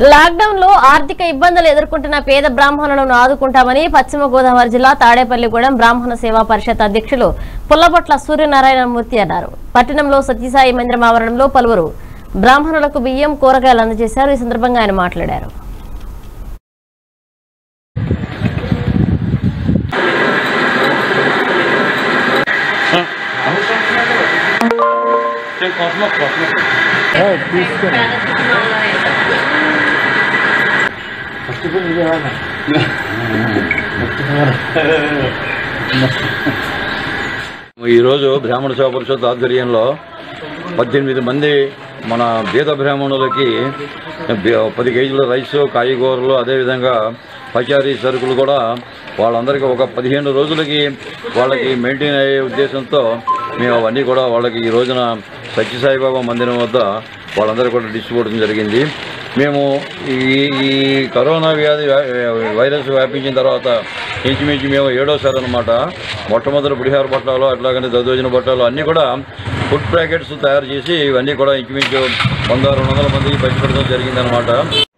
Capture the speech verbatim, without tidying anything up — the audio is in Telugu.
లాక్డౌన్ లో ఆర్థిక ఇబ్బందులు ఎదుర్కొంటున్న పేద బ్రాహ్మణులను ఆదుకుంటామని పశ్చిమ గోదావరి జిల్లా తాడేపల్లిగూడెం బ్రాహ్మణ సేవా పరిషత్ అధ్యక్షులు పుల్లబొట్ల సూర్యనారాయణమూర్తి అన్నారు. పట్టణంలో సత్యసాయి మందిరం ఆవరణంలో పలువురు బ్రాహ్మణులకు బియ్యం కూరగాయలు అందజేశారు. ఈ సందర్భంగా ఆయన మాట్లాడారు. ఈరోజు బ్రాహ్మణ సేవా పరిషత్ ఆధ్వర్యంలో పద్దెనిమిది మంది మన బీద బ్రాహ్మణులకి పది కేజీల రైసు, కాయగూరలు, అదేవిధంగా పచారీ సరుకులు కూడా వాళ్ళందరికీ ఒక పదిహేను రోజులకి వాళ్ళకి మెయింటైన్ అయ్యే ఉద్దేశంతో మేము అవన్నీ కూడా వాళ్ళకి ఈ రోజున సత్యసాయిబాబా మందిరం వద్ద వాళ్ళందరికీ కూడా డిస్ట్రిబ్యూట్ జరిగింది. మేము ఈ ఈ కరోనా వ్యాధి వైరస్ వ్యాపించిన తర్వాత ఇంచుమించు మేము ఏడోసారి అనమాట మొట్టమొదటి పులిహార బట్టాలు, అట్లాగనే దద్దోజన బట్టాలు అన్నీ కూడా ఫుడ్ ప్యాకెట్స్ తయారు చేసి ఇవన్నీ కూడా ఇంచుమించు వంద రెండు వందల మందికి పంచిపెట్టడం జరిగిందనమాట.